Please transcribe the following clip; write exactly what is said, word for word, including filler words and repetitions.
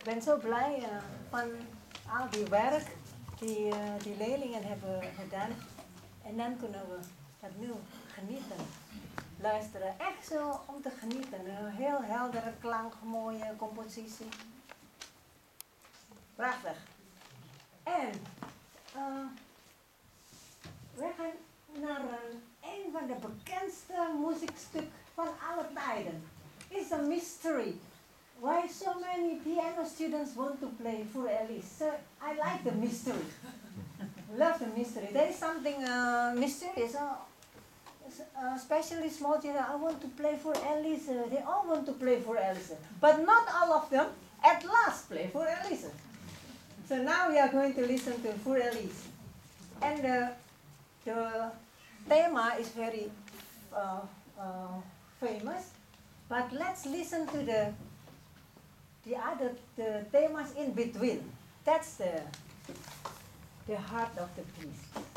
Ik ben zo blij uh, van al die werk die, uh, die leerlingen hebben gedaan. En dan kunnen we het nu genieten. Luisteren, echt zo om te genieten. Een heel heldere klank, mooie compositie. Prachtig. En uh, we gaan naar een, een van de bekendste muziekstukken van alle tijden. It's a mystery. Why so many piano students want to play Fur Elise? So I like the mystery. Love the mystery. There is something uh, mysterious. Uh, uh, especially small children, I want to play Fur Elise. Uh, they all want to play Fur Elise. But not all of them at last play Fur Elise. So now we are going to listen to Fur Elise. And uh, the theme is very uh, uh, famous. But let's listen to the the other the themes in between. That's the the heart of the piece.